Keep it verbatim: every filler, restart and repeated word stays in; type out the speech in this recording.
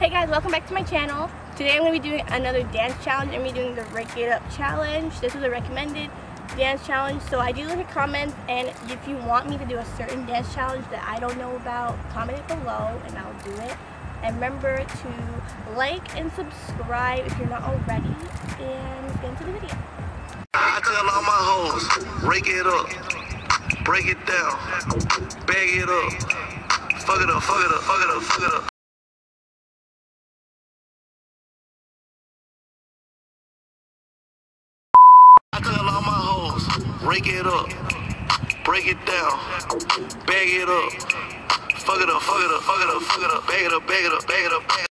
Hey guys, welcome back to my channel. Today I'm going to be doing another dance challenge. I'm going to be doing the Rake It Up challenge. This was a recommended dance challenge, so I do look at comments, and if you want me to do a certain dance challenge that I don't know about, comment it below and I'll do it. And remember to like and subscribe if you're not already, and let's get into the video. I tell all my hoes, rake it up, break it down, bag it up, fuck it up, fuck it up, fuck it up, fuck it up. I tell all my hoes, rake it up, break it down, bag it up, fuck it up, fuck it up, fuck it up, fuck it up, bag it up, bag it up, bag it up, bag it up.